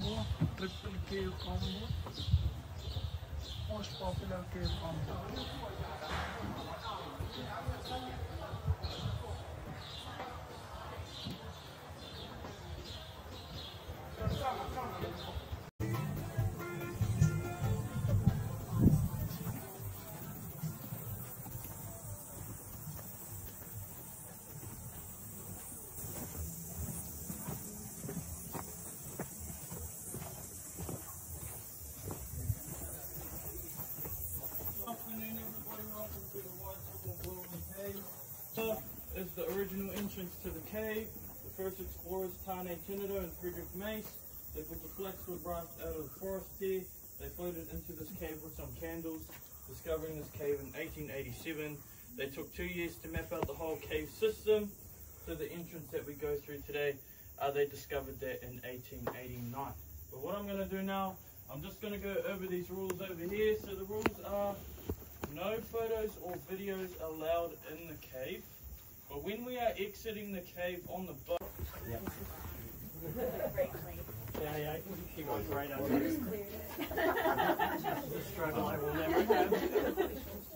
combo, triple cave combo, most popular cave combo. Is the original entrance to the cave. The first explorers, Tane Tinito and Frederick Mace, they put the flexwood branch out of the forest here. They floated into this cave with some candles, discovering this cave in 1887. They took 2 years to map out the whole cave system. So the entrance that we go through today, they discovered that in 1889. But what I'm going to do now, I'm just going to go over these rules over here. So the rules are no photos or videos allowed in the cave. But when we are exiting the cave on the boat, yeah, she goes right under. The struggle I will never have.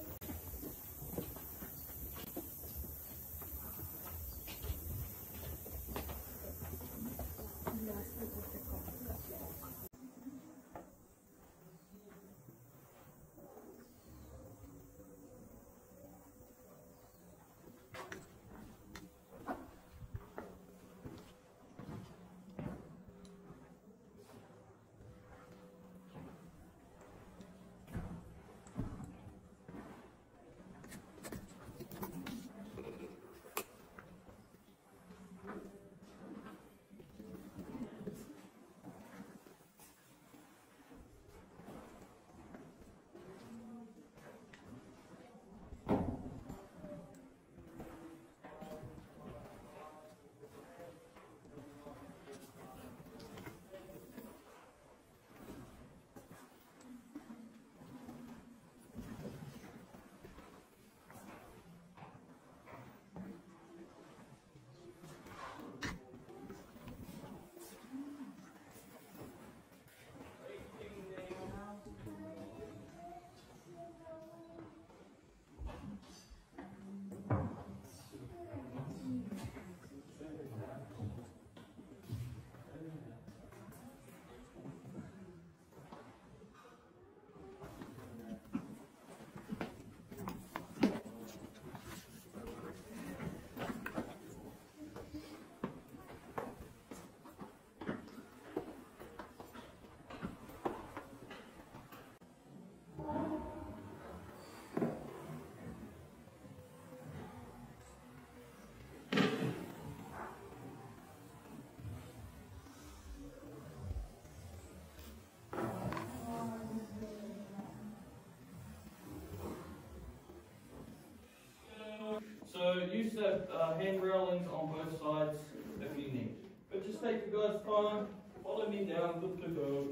So use the hand railings on both sides if you need. But just take your guys' time, follow me down, good to go.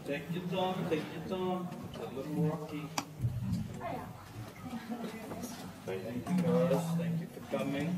Take your time, take your time. It's a little rocky. Thank you guys, thank you for coming.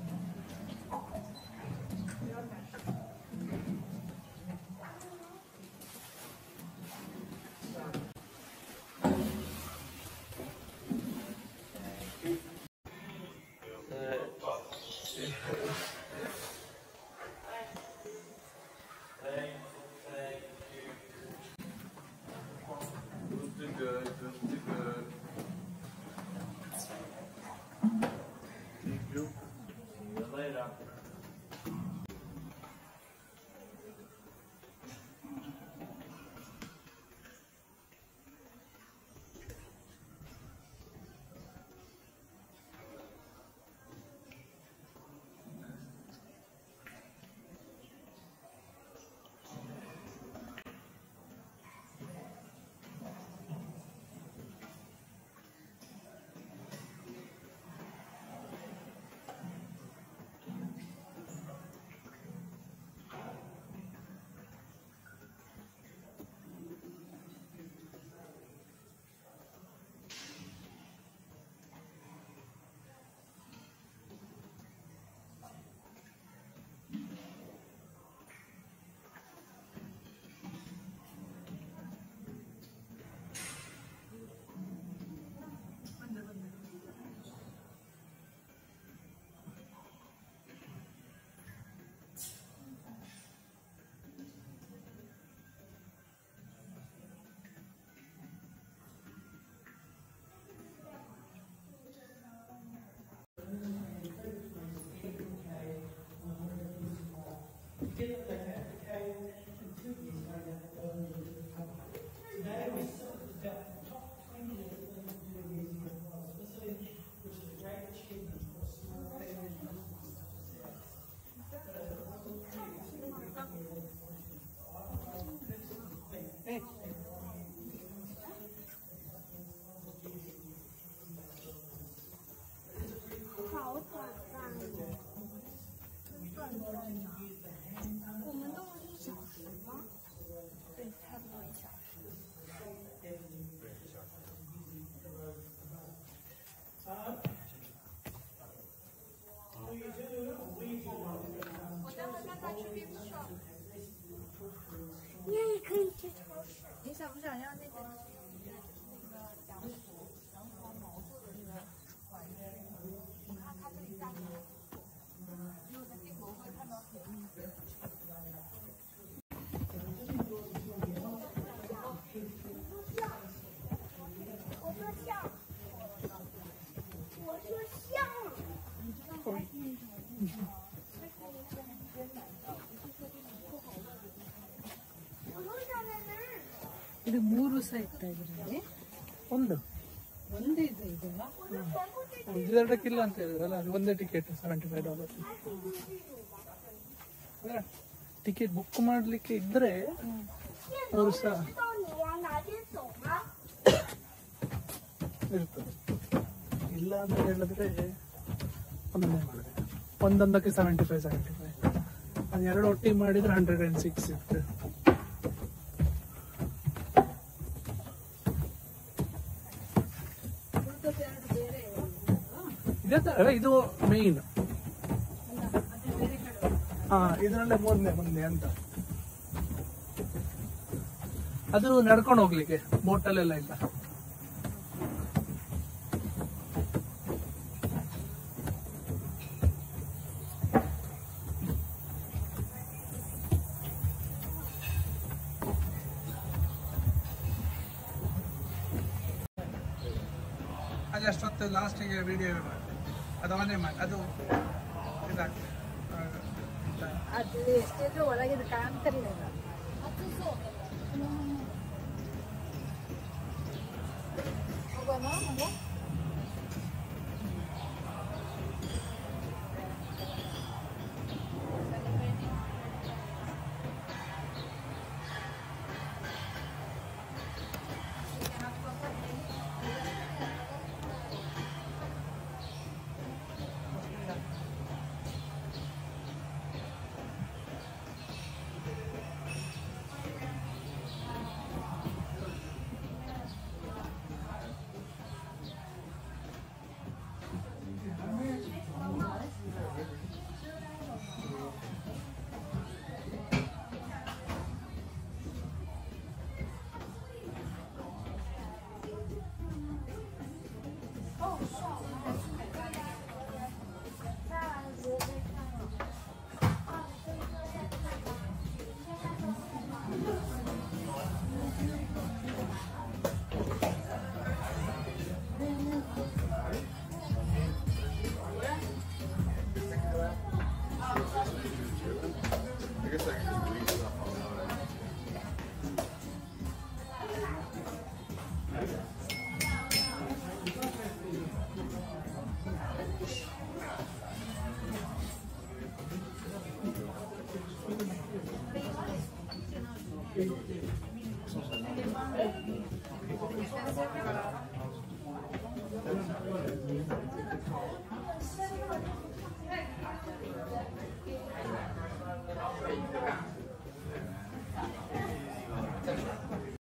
ಇದು 3 ಸಹ ಇದ್ರಲ್ಲಿ ಒಂದು ಒಂದೇ ಇದೆ ಇದು ಇದೆರಡಕ್ಕಿಲ್ಲ ಅಂತ ಹೇಳಿದ್ರಲ್ಲ ಅದು ಒಂದೇ ಟಿಕೆಟ್ $75 ಟಿಕೆಟ್ ಬುಕ್ ಮಾಡ್ಲಿಕ್ಕೆ ಇದ್ರೆ ಅವರು ಸಹ ಇರ್ತದೆ ಇಲ್ಲ ಅಂತ ಹೇಳಿದ್ರೆ ಒಂದೊಂದೇ ಮಾಡಬೇಕು ಒಂದೊಂದಕ್ಕೆ 75 ಅದು ಎರಡು ಒಟ್ಟಿಗೆ ಮಾಡಿದ್ರೆ 106 ಇರ್ತದೆ ಇದು ಮೇನ್ ಇದರಲ್ಲೇ ಮುಂದೆ ಅಂತ ಅದು ನಡ್ಕೊಂಡು ಹೋಗ್ಲಿಕ್ಕೆ ಬೋಟಲ್ಲೆಲ್ಲ ಇಲ್ಲ ಅದಷ್ಟೊತ್ತು ಲಾಸ್ಟಿಗೆ ವಿಡಿಯೋ ಮಾಡಿ ಅದು ಅವನೇ ಮಾಡಿ ಅದು ಇದಾಗ್ತದೆ ಅದು ಎಷ್ಟಿದ್ರು ಒಳಗಿದ್ದು ಕಾಣ್ತಿರ್ಲಿಲ್ಲ I guess I can just read stuff online.